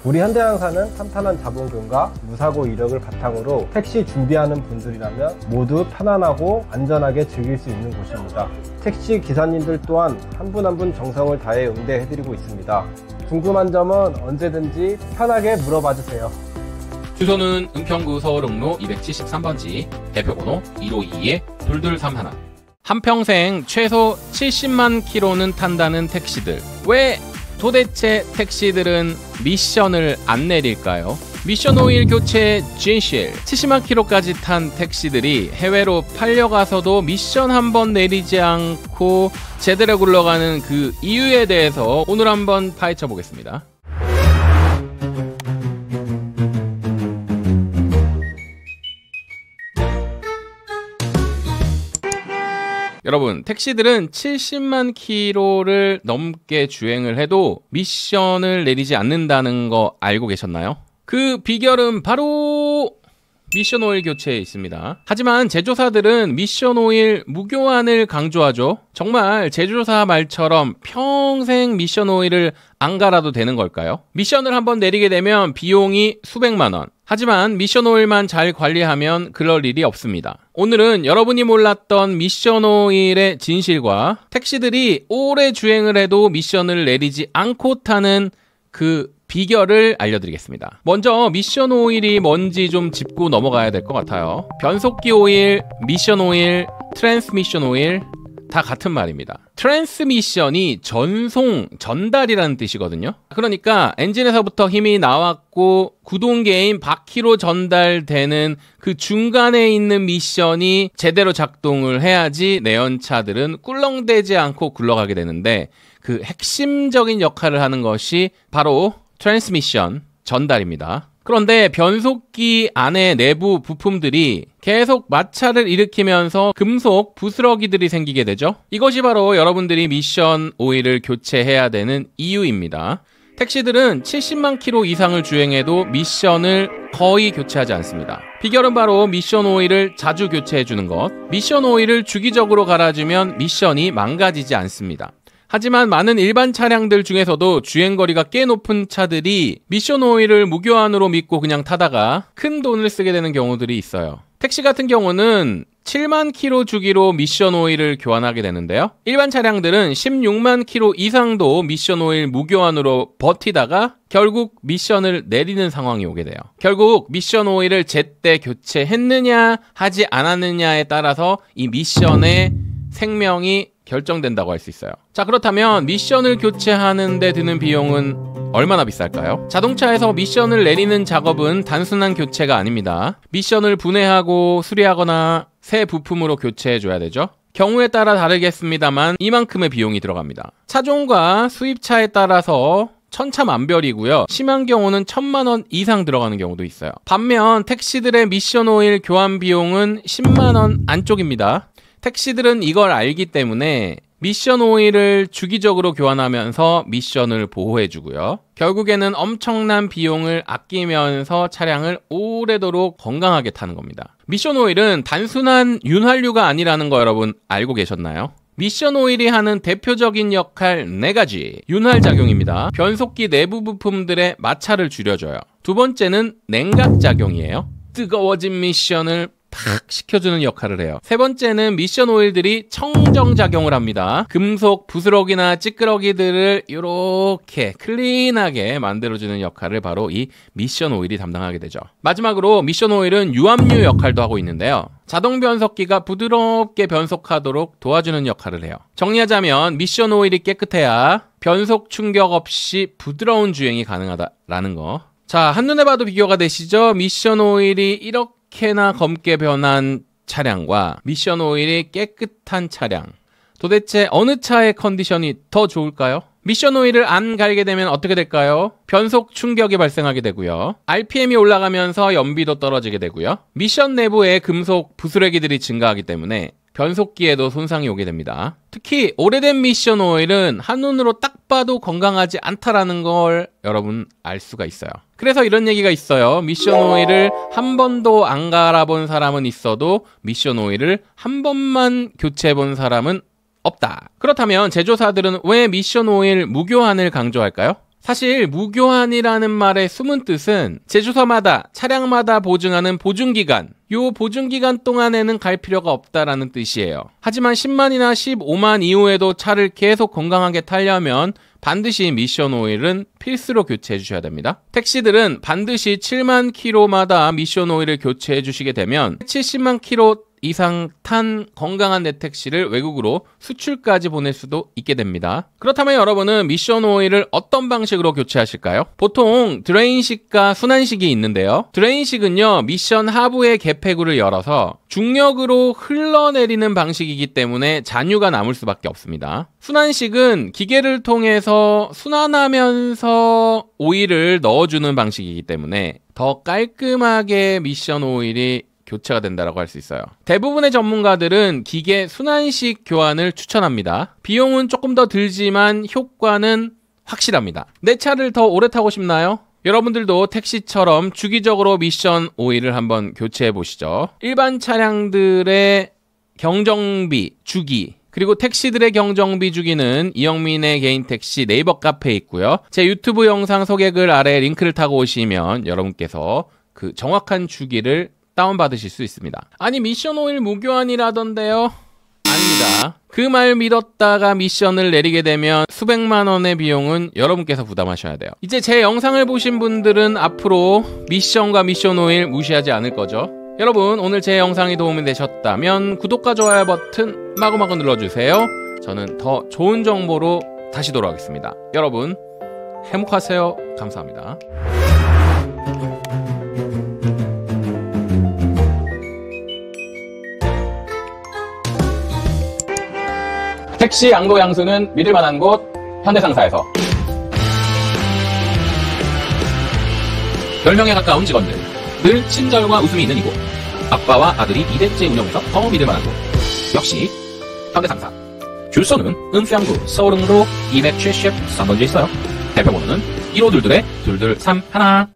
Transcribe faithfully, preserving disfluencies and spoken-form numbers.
우리 현대항사는 탄탄한 자본금과 무사고 이력을 바탕으로 택시 준비하는 분들이라면 모두 편안하고 안전하게 즐길 수 있는 곳입니다. 택시 기사님들 또한 한 분 한 분 정성을 다해 응대해드리고 있습니다. 궁금한 점은 언제든지 편하게 물어봐 주세요. 주소는 은평구 서울흥로 이백칠십삼 번지, 대표번호 일오이이 이이삼일. 한평생 최소 칠십만 킬로미터는 탄다는 택시들. 왜 도대체 택시들은 미션을 안 내릴까요? 미션 오일 교체 진실. 칠십만 킬로미터까지 탄 택시들이 해외로 팔려가서도 미션 한번 내리지 않고 제대로 굴러가는 그 이유에 대해서 오늘 한번 파헤쳐 보겠습니다. 여러분, 택시들은 칠십만 킬로미터를 넘게 주행을 해도 미션을 내리지 않는다는 거 알고 계셨나요? 그 비결은 바로 미션 오일 교체에 있습니다. 하지만 제조사들은 미션 오일 무교환을 강조하죠. 정말 제조사 말처럼 평생 미션 오일을 안 갈아도 되는 걸까요? 미션을 한번 내리게 되면 비용이 수백만 원. 하지만 미션 오일만 잘 관리하면 그럴 일이 없습니다. 오늘은 여러분이 몰랐던 미션 오일의 진실과 택시들이 오래 주행을 해도 미션을 내리지 않고 타는 그 비결을 알려드리겠습니다. 먼저 미션 오일이 뭔지 좀 짚고 넘어가야 될 것 같아요. 변속기 오일, 미션 오일, 트랜스미션 오일 다 같은 말입니다. 트랜스미션이 전송, 전달이라는 뜻이거든요. 그러니까 엔진에서부터 힘이 나왔고 구동계인 바퀴로 전달되는 그 중간에 있는 미션이 제대로 작동을 해야지 내연차들은 꿀렁대지 않고 굴러가게 되는데, 그 핵심적인 역할을 하는 것이 바로 트랜스미션, 전달입니다. 그런데 변속기 안에 내부 부품들이 계속 마찰을 일으키면서 금속 부스러기들이 생기게 되죠. 이것이 바로 여러분들이 미션 오일을 교체해야 되는 이유입니다. 택시들은 칠십만 킬로미터 이상을 주행해도 미션을 거의 교체하지 않습니다. 비결은 바로 미션 오일을 자주 교체해주는 것. 미션 오일을 주기적으로 갈아주면 미션이 망가지지 않습니다. 하지만 많은 일반 차량들 중에서도 주행거리가 꽤 높은 차들이 미션 오일을 무교환으로 믿고 그냥 타다가 큰 돈을 쓰게 되는 경우들이 있어요. 택시 같은 경우는 칠만 킬로미터 주기로 미션 오일을 교환하게 되는데요. 일반 차량들은 십육만 킬로미터 이상도 미션 오일 무교환으로 버티다가 결국 미션을 내리는 상황이 오게 돼요. 결국 미션 오일을 제때 교체했느냐 하지 않았느냐에 따라서 이 미션의 생명이 결정된다고 할 수 있어요. 자, 그렇다면 미션을 교체하는 데 드는 비용은 얼마나 비쌀까요? 자동차에서 미션을 내리는 작업은 단순한 교체가 아닙니다. 미션을 분해하고 수리하거나 새 부품으로 교체해줘야 되죠. 경우에 따라 다르겠습니다만 이만큼의 비용이 들어갑니다. 차종과 수입차에 따라서 천차만별이고요. 심한 경우는 천만 원 이상 들어가는 경우도 있어요. 반면 택시들의 미션 오일 교환 비용은 십만 원 안쪽입니다. 택시들은 이걸 알기 때문에 미션 오일을 주기적으로 교환하면서 미션을 보호해주고요. 결국에는 엄청난 비용을 아끼면서 차량을 오래도록 건강하게 타는 겁니다. 미션 오일은 단순한 윤활유가 아니라는 거 여러분 알고 계셨나요? 미션 오일이 하는 대표적인 역할 네 가지. 윤활작용입니다. 변속기 내부 부품들의 마찰을 줄여줘요. 두 번째는 냉각작용이에요. 뜨거워진 미션을 팍 식혀주는 역할을 해요. 세 번째는 미션 오일들이 청정작용을 합니다. 금속 부스러기나 찌끄러기들을 이렇게 클린하게 만들어주는 역할을 바로 이 미션 오일이 담당하게 되죠. 마지막으로 미션 오일은 유압류 역할도 하고 있는데요. 자동 변속기가 부드럽게 변속하도록 도와주는 역할을 해요. 정리하자면 미션 오일이 깨끗해야 변속 충격 없이 부드러운 주행이 가능하다라는 거. 자, 한눈에 봐도 비교가 되시죠? 미션 오일이 이렇게 이렇게나 검게 변한 차량과 미션 오일이 깨끗한 차량, 도대체 어느 차의 컨디션이 더 좋을까요? 미션 오일을 안 갈게 되면 어떻게 될까요? 변속 충격이 발생하게 되고요. 알피엠이 올라가면서 연비도 떨어지게 되고요. 미션 내부에 금속 부스러기들이 증가하기 때문에 변속기에도 손상이 오게 됩니다. 특히 오래된 미션 오일은 한눈으로 딱 봐도 건강하지 않다라는 걸 여러분 알 수가 있어요. 그래서 이런 얘기가 있어요. 미션 오일을 한 번도 안 갈아본 사람은 있어도 미션 오일을 한 번만 교체해본 사람은 없다. 그렇다면 제조사들은 왜 미션 오일 무교환을 강조할까요? 사실 무교환이라는 말의 숨은 뜻은 제조사마다 차량마다 보증하는 보증기간, 요 보증기간 동안에는 갈 필요가 없다라는 뜻이에요. 하지만 십만이나 십오만 이후에도 차를 계속 건강하게 타려면 반드시 미션 오일은 필수로 교체해 주셔야 됩니다. 택시들은 반드시 칠만 킬로마다 미션 오일을 교체해 주시게 되면 칠십만 킬로 이상 탄 건강한 내 택시를 외국으로 수출까지 보낼 수도 있게 됩니다. 그렇다면 여러분은 미션 오일을 어떤 방식으로 교체하실까요? 보통 드레인식과 순환식이 있는데요. 드레인식은요, 미션 하부의 개폐구를 열어서 중력으로 흘러내리는 방식이기 때문에 잔유가 남을 수밖에 없습니다. 순환식은 기계를 통해서 순환하면서 오일을 넣어주는 방식이기 때문에 더 깔끔하게 미션 오일이 교체가 된다고 할 수 있어요. 대부분의 전문가들은 기계 순환식 교환을 추천합니다. 비용은 조금 더 들지만 효과는 확실합니다. 내 차를 더 오래 타고 싶나요? 여러분들도 택시처럼 주기적으로 미션 오일을 한번 교체해 보시죠. 일반 차량들의 경정비 주기, 그리고 택시들의 경정비 주기는 이영민의 개인 택시 네이버 카페에 있고요. 제 유튜브 영상 소개글 아래 링크를 타고 오시면 여러분께서 그 정확한 주기를 다운받으실 수 있습니다. 아니 미션 오일 무교환이라던데요? 아닙니다. 그 말 믿었다가 미션을 내리게 되면 수백만 원의 비용은 여러분께서 부담하셔야 돼요. 이제 제 영상을 보신 분들은 앞으로 미션과 미션 오일 무시하지 않을 거죠. 여러분 오늘 제 영상이 도움이 되셨다면 구독과 좋아요 버튼 마구마구 눌러주세요. 저는 더 좋은 정보로 다시 돌아오겠습니다. 여러분 행복하세요. 감사합니다. 택시 양도 양수는 믿을 만한 곳 현대상사에서 열 명에 가까운 직원들, 늘 친절과 웃음이 있는 이곳, 아빠와 아들이 이 대째 운영해서 더 믿을 만한 곳, 역시 현대상사. 주소는 은평구 서울흥로 이백칠십삼 번지에 있어요. 대표번호는 일오이이 둘 둘 삼일